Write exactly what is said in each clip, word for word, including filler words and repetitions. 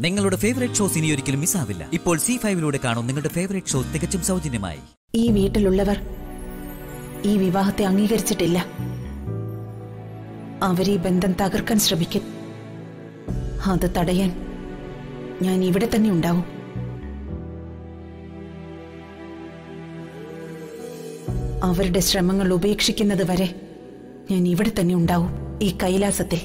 നിങ്ങളുടെ favourite shows ഇനി ഒരിക്കലും മിസ്സാവില്ല. ഇപ്പോൾ സി ഫൈവിലൂടെ കാണും നിങ്ങളുടെ ഫേവറേറ്റ് ഷോ തികച്ചും സൗജന്യമായി. ഈ വീട്ടിലുള്ളവർ ഈ വിവാഹത്തെ അംഗീകരിച്ചിട്ടില്ല. അവർ ഈ ബന്ധം തകർക്കാൻ ശ്രമിക്കും. അത് തടയാൻ ഞാൻ ഇവിടെ തന്നെ ഉണ്ടാവും. അവരുടെ ശ്രമങ്ങൾ ഉപേക്ഷിക്കുന്നത് വരെ ഞാൻ ഇവിടെ തന്നെ ഉണ്ടാവും, ഈ കൈലാസത്തിൽ.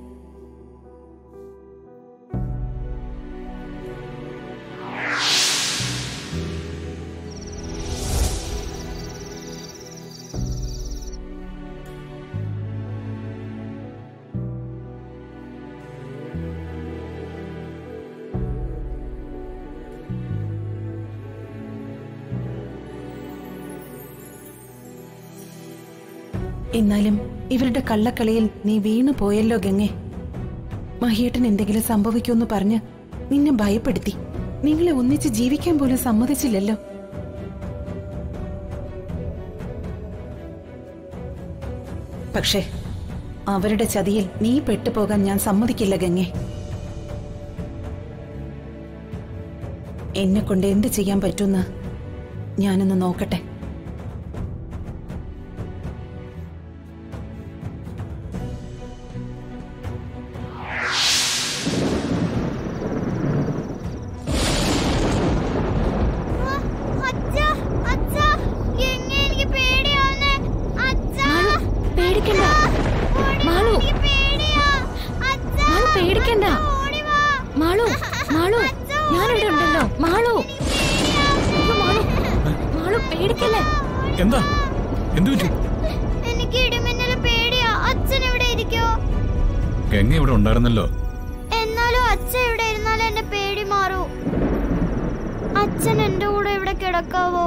എന്നാലും ഇവരുടെ കള്ളക്കളിയിൽ നീ വീണു പോയല്ലോ ഗംഗേ. മഹിയേട്ടൻ എന്തെങ്കിലും സംഭവിക്കുമെന്ന് പറഞ്ഞ് നിന്നെ ഭയപ്പെടുത്തി. നിങ്ങളെ ഒന്നിച്ച് ജീവിക്കാൻ പോലും സമ്മതിച്ചില്ലല്ലോ. പക്ഷേ അവരുടെ ചതിയിൽ നീ പെട്ടുപോകാൻ ഞാൻ സമ്മതിക്കില്ല ഗംഗേ. എന്നെ കൊണ്ട് എന്ത് ചെയ്യാൻ പറ്റുമെന്ന് ഞാനൊന്ന് നോക്കട്ടെ. എന്താ എന്തു പറ്റി? എനിക്ക് ഇടിമിന്നൽ പേടിയാ. അച്ഛൻ എവിടെ ഇരിക്കോ? ഗംഗ ഇവിടെ ഉണ്ടായിരുന്നല്ലോ. എന്നാലും അച്ഛൻ ഇവിടെ ഇരുന്നാലും എന്റെ പേടി മാറൂ. അച്ഛൻ എന്റെ കൂടെ ഇവിടെ കിടക്കാവോ?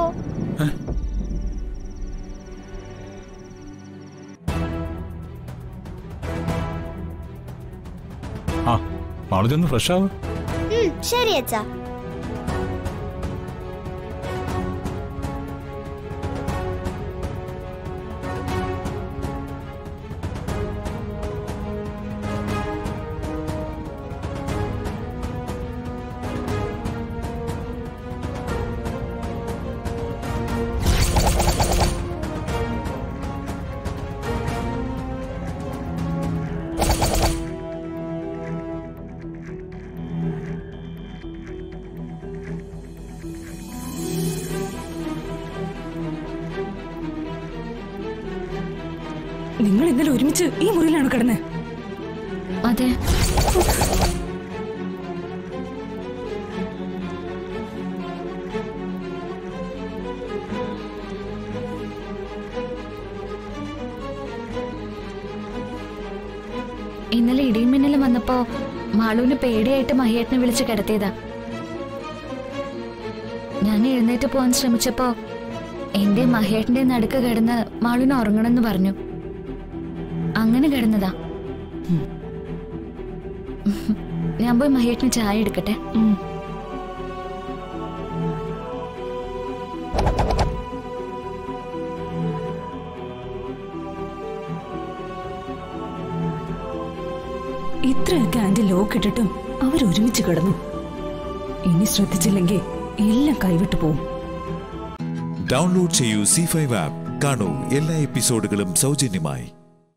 ആ മാളു ചെന്ന് ഫ്രഷ് ആവും. ശരി അച്ഛാ. നിങ്ങൾ ഇന്നലെ ഒരുമിച്ച് ഈ മുറിയിലാണ് കിടന്നത്? അതെ. ഇന്നലെ ഇടിയും മിന്നലും വന്നപ്പോ മാളുവിന് പേടിയായിട്ട് മഹിയേട്ടനെ വിളിച്ച് കിടത്തിയതാ. ഞാൻ എഴുന്നേറ്റ് പോവാൻ ശ്രമിച്ചപ്പോ എന്റെ മഹിയേട്ടന്റെ നടുക്ക് കിടന്ന് മാളുവിന് ഉറങ്ങണമെന്ന് പറഞ്ഞു. അങ്ങനെ കിടന്നതാ. ഞാൻ പോയി മഹിയേട്ടന് ചായ എടുക്കട്ടെ. ഇത്രയൊക്കെ ആന്റി ലോക്ക് ഇട്ടിട്ടും അവരൊരുമിച്ച് കിടന്നു. ഇനി ശ്രദ്ധിച്ചില്ലെങ്കിൽ എല്ലാം കൈവിട്ടു പോവും. ഡൗൺലോഡ് ചെയ്യൂ സി ഫൈവ് ആപ്പ്. കാണൂ എല്ലാ എപ്പിസോഡുകളും സൗജന്യമായി.